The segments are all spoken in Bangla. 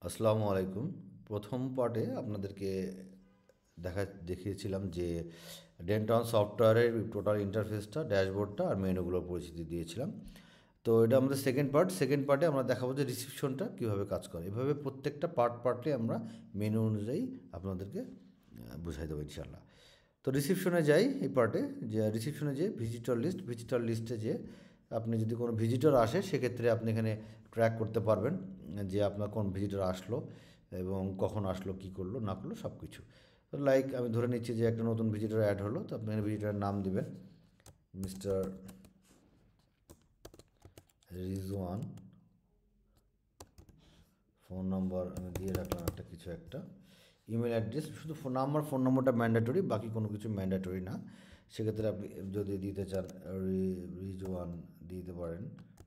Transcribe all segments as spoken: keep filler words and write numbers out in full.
আসসালামু আলাইকুম। প্রথম পার্টে আপনাদেরকে দেখা দেখিয়েছিলাম যে ডেন্টন সফটওয়্যারের টোটাল ইন্টারফেসটা, ড্যাশবোর্ডটা আর মেনুগুলোর পরিচিতি দিয়েছিলাম। তো এটা আমাদের সেকেন্ড পার্ট। সেকেন্ড পার্টে আমরা দেখাবো যে রিসিপশনটা কীভাবে কাজ করে। এভাবে প্রত্যেকটা পার্ট পার্টে আমরা মেনু অনুযায়ী আপনাদেরকে বুঝাই দেবো ইনশাল্লাহ। তো রিসিপশনে যাই এই পার্টে, যে রিসিপশনে যে ভিজিটর লিস্ট, ভিজিটর লিস্টে যে আপনি যদি কোনো ভিজিটর আসে সেক্ষেত্রে আপনি এখানে ট্র্যাক করতে পারবেন যে আপনার কোন ভিজিটর আসলো এবং কখন আসলো, কী করলো না করলো সব কিছু। তো লাইক আমি ধরে নিচ্ছি যে একটা নতুন ভিজিটর অ্যাড হলো, তো আপনি এখানে ভিজিটরের নাম দিবেন মিস্টার রিজওয়ান। ফোন নম্বর আমি দিয়ে রাখলাম একটা কিছু একটা, ইমেল অ্যাড্রেস, শুধু ফোন নাম্বার, ফোন নম্বরটা ম্যান্ডেটরি, বাকি কোনো কিছু ম্যান্ডেটরি না। সেক্ষেত্রে আপনি যদি দিতে চান রিজওয়ান দিতে পারেন,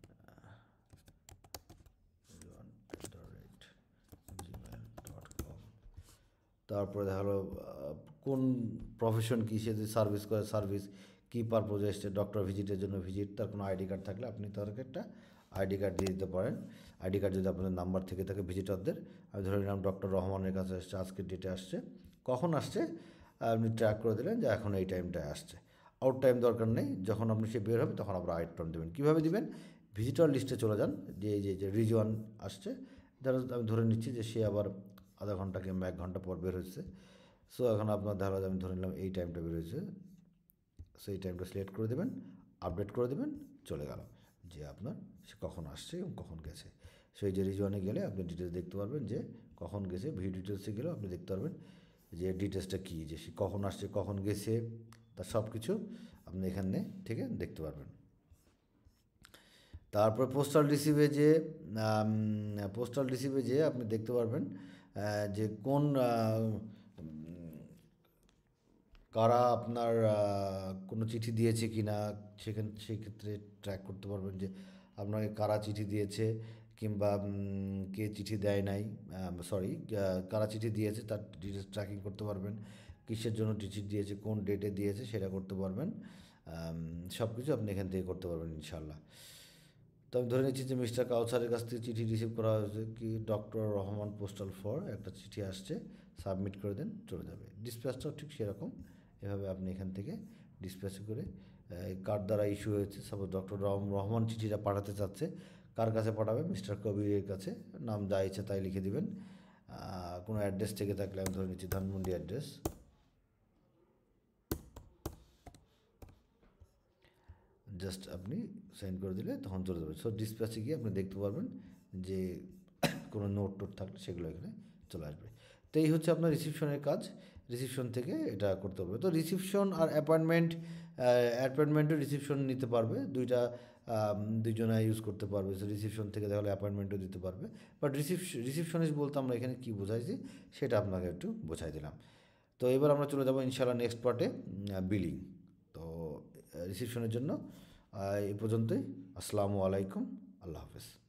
তারপরে দেখা হলো কোন প্রফেশন কী, সে যদি সার্ভিস করে সার্ভিস, কী পারপোজে এসছে, ডক্টর ভিজিটের জন্য ভিজিট, তার কোনো আইডি কার্ড থাকলে আপনি তাদেরকে একটা আইডি কার্ড দিয়ে দিতে পারেন। আইডি কার্ড যদি আপনাদের নাম্বার থেকে থাকে ভিজিটরদের, আমি ধরে নিলাম ডক্টর রহমানের কাছে আসছে, আজকের ডেটে আসছে, কখন আসছে আপনি ট্র্যাক করে দিলেন যে এখন এই টাইমটায় আসছে। আউট টাইম দরকার নেই, যখন আপনি সে বের হবে তখন আপনার আউট টাইম দেবেন। কীভাবে দিবেন? ভিজিটর লিস্টে চলে যান, যে এই যে রিজওয়ান আসছে, ধরো আমি ধরে নিচ্ছি যে সে আবার আধা ঘন্টা কিংবা এক ঘন্টা পর বের হয়েছে। সো এখন আপনার ধারা আমি ধরে নিলাম এই টাইমটা বের হয়েছে, সো এই টাইমটা সিলেক্ট করে দেবেন, আপডেট করে দেবেন, চলে গেল যে আপনার সে কখন আসছে এবং কখন গেছে। সেই যে রিজওয়ানে গেলে আপনি ডিটেলস দেখতে পারবেন যে কখন গেছে, ভিউ ডিটেলসে গেলেও আপনি দেখতে পারবেন যে ডিটেলসটা কী, যে সে কখন আসছে কখন গেছে তার সব কিছু আপনি এখানে থেকে দেখতে পারবেন। তারপর পোস্টাল রিসিভে যে পোস্টাল রিসিভে যে আপনি দেখতে পারবেন যে কোন কারা আপনার কোনো চিঠি দিয়েছে কি না, সেখান সেক্ষেত্রে ট্র্যাক করতে পারবেন যে আপনাকে কারা চিঠি দিয়েছে কিংবা কে চিঠি দেয় নাই, সরি কারা চিঠি দিয়েছে তার ডিটেলস ট্র্যাকিং করতে পারবেন। কিসের জন্য চিঠি দিয়েছে, কোন ডেটে দিয়েছে সেটা করতে পারবেন। সব কিছু আপনি এখান থেকে করতে পারবেন ইনশাল্লাহ। তো আমি ধরে নিচ্ছি যে মিস্টার কাউসারের কাছ থেকে চিঠি রিসিভ করা হয়েছে, কি ডক্টর রহমান পোস্টাল ফর একটা চিঠি আসছে, সাবমিট করে দেন, চলে যাবে। ডিসপ্যাচটাও ঠিক সেরকম, এভাবে আপনি এখান থেকে ডিসপ্যাচ করে কার দ্বারা ইস্যু হয়েছে, সাপোজ ডক্টর রহমান চিঠিটা পাঠাতে চাচ্ছে, কার কাছে পাঠাবে, মিস্টার কবিরের কাছে, নাম যা ইচ্ছে তাই লিখে দিবেন। কোনো অ্যাড্রেস থেকে থাকলে আমি ধরে নিচ্ছি ধানমন্ডি অ্যাড্রেস, জাস্ট আপনি সেন্ড করে দিলে তখন চলে যাবে। সো ডিসপ্যাচে গিয়ে আপনি দেখতে পারবেন যে কোনো নোট টোট থাকলে সেগুলো এখানে চলে আসবে। তো এই হচ্ছে আপনার রিসিপশনের কাজ, রিসিপশন থেকে এটা করতে হবে। তো রিসিপশন আর অ্যাপয়েন্টমেন্ট, অ্যাপয়েন্টমেন্টও রিসিপশন নিতে পারবে, দুইটা দুইজনে ইউজ করতে পারবে। সো রিসিপশন থেকে তাহলে অ্যাপয়েন্টমেন্টও দিতে পারবে। বাট রিসিপশন রিসিপশনিস্ট বলতে আমরা এখানে কী বোঝাইছি সেটা আপনাকে একটু বোঝাই দিলাম। তো এবার আমরা চলে যাবো ইনশাআল্লাহ নেক্সট পার্টে, বিলিং। তো রিসিপশনের জন্য এই পর্যন্তই। আসসালামু আলাইকুম, আল্লাহ হাফেজ।